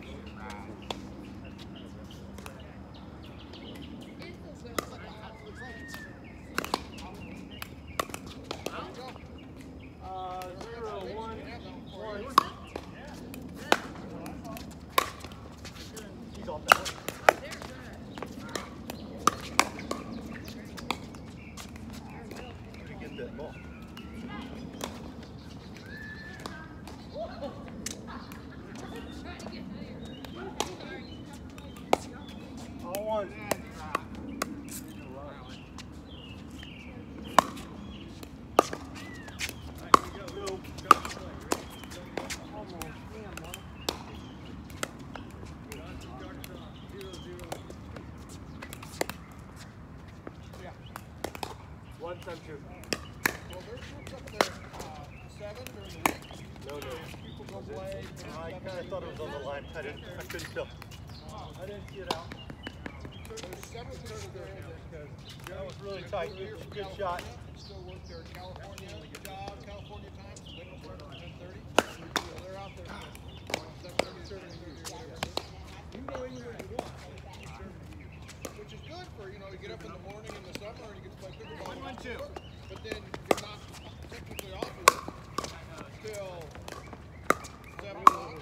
Time two. Well, there's groups up there, 7 during the week. No. People go play. I kind of thought it was on the line. I couldn't tell. I didn't see it out. There's 7 there because that was really tight. It was a good shot. Still work their California job, California time, so they don't start at 10:30. So they're out there from 7:30 or whatever. You can go anywhere you want. Which is good for, you get up in the morning in the summer and you get to play pickleball. 1-2. But then you're not technically off work till 7 o'clock.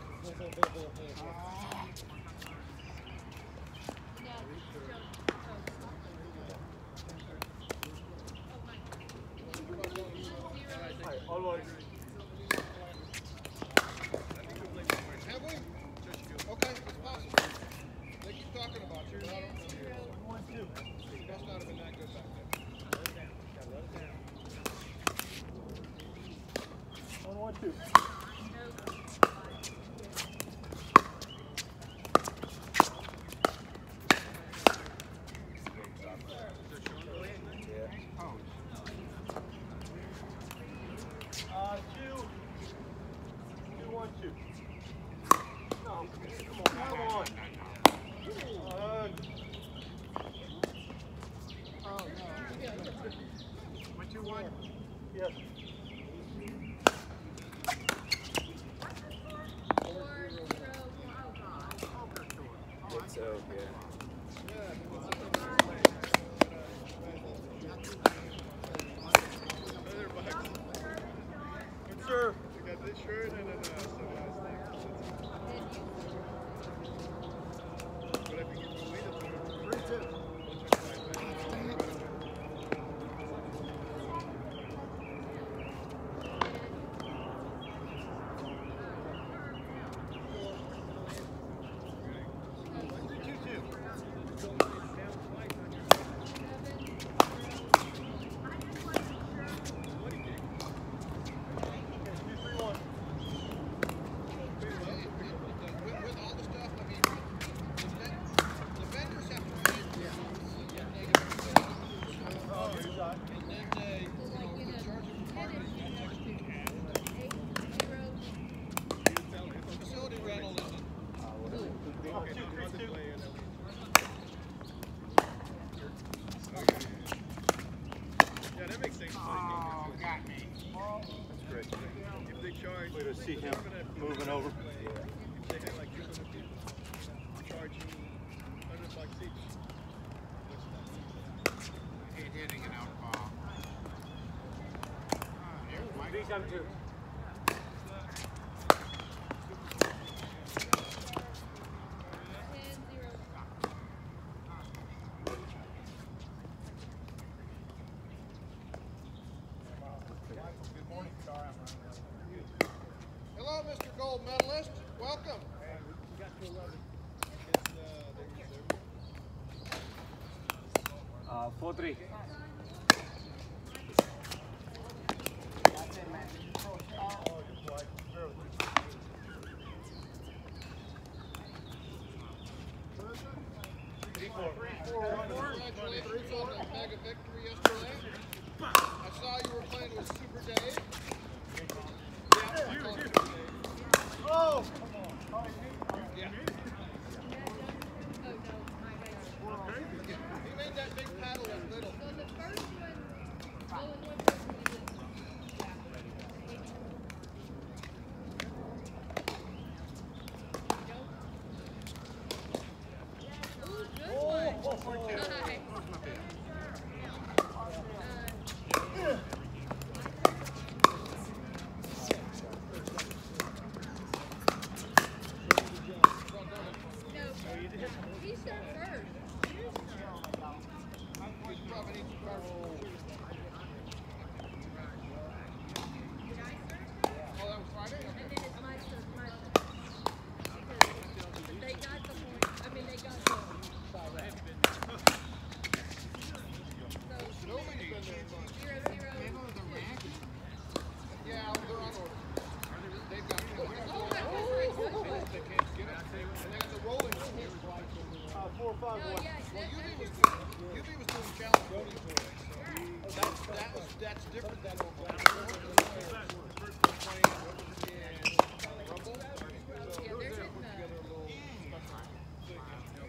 All right. Have we? Okay, it's possible. They keep talking about you, but I don't know. It must not have been that good back then. 1-1-2. Yes. It's okay. Good serve. We got this shirt and then Way to see him moving over. hitting an out ball. Big time too. Hello, Mr. Gold Medalist. Welcome. 4-3. Congratulations on the mega victory yesterday. I saw you were playing with Super Dave. Oh! Yeah. He made that big paddle as little. So the first one, 4 or 5 1. Well, UB was doing challenge voting toys, so that's different than Oklahoma. Playing in Rumble, so they're putting together a little special thing.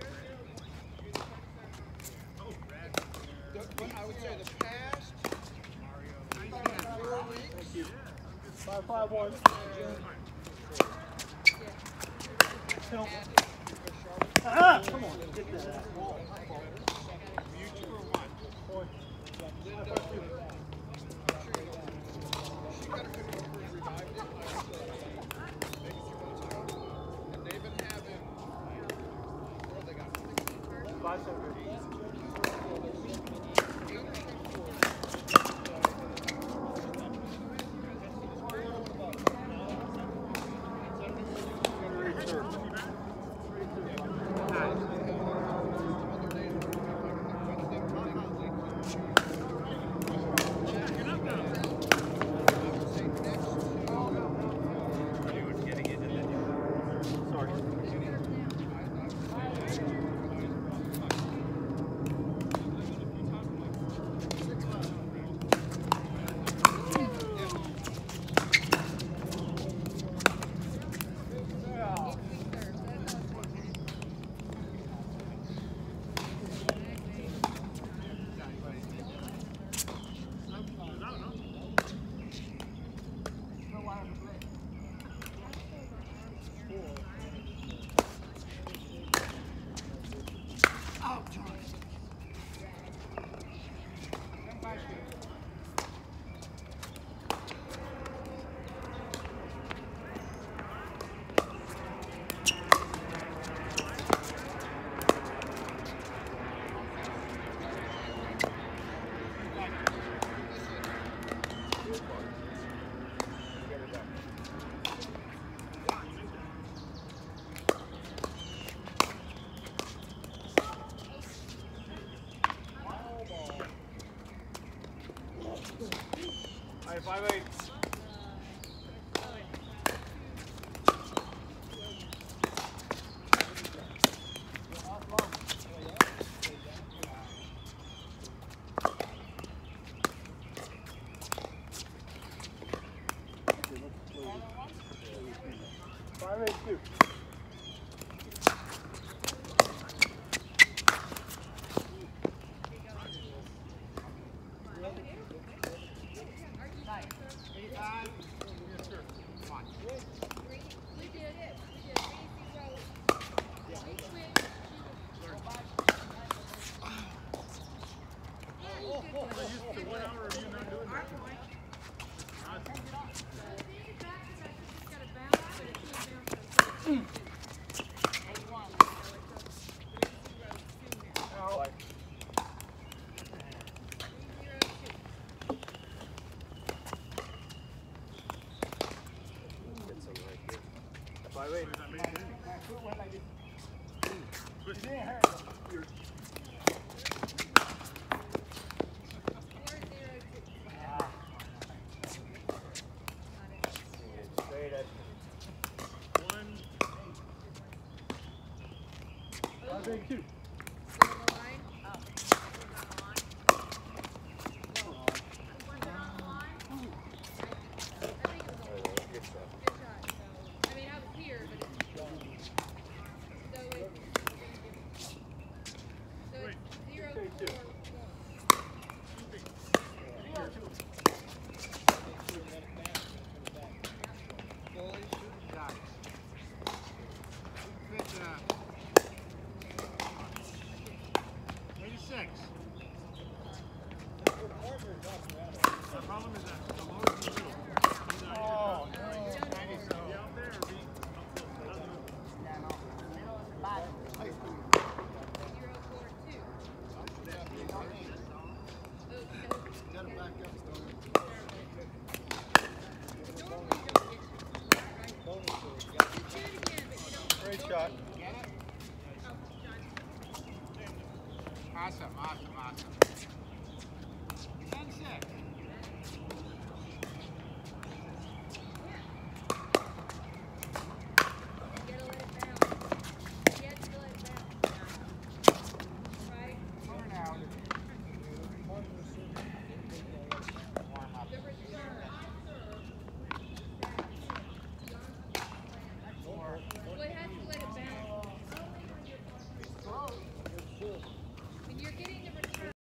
But I would say the past 4 weeks. 5 5 1. Help. Ah! Come on, get that. All right, 5-8. Big 2.